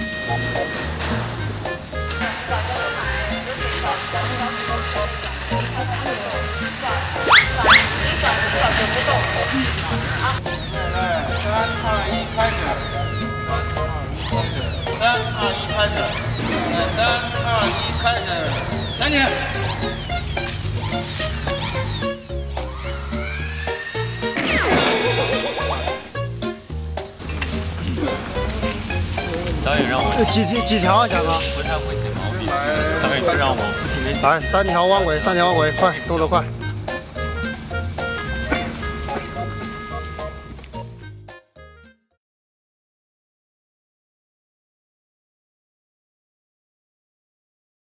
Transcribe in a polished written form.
赶紧！ 导演让我几条啊，小哥？ 不太会写毛笔字，导演就让我不停的来，3条弯轨，快，动作快。